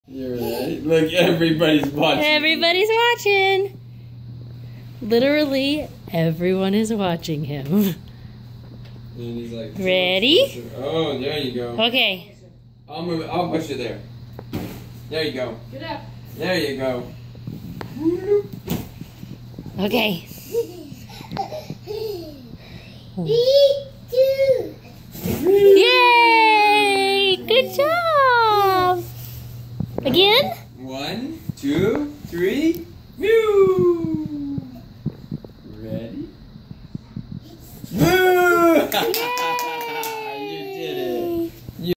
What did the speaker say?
You're right. Look, everybody's watching. Everybody's watching. Literally, everyone is watching him. And he's like, ready? Oh, there you go. Okay. I'll move it. I'll push it there. There you go. Get up. There you go. Okay. Yay! Good job! Again? 1, 2, 3. Woo! Ready? Woo! Yay!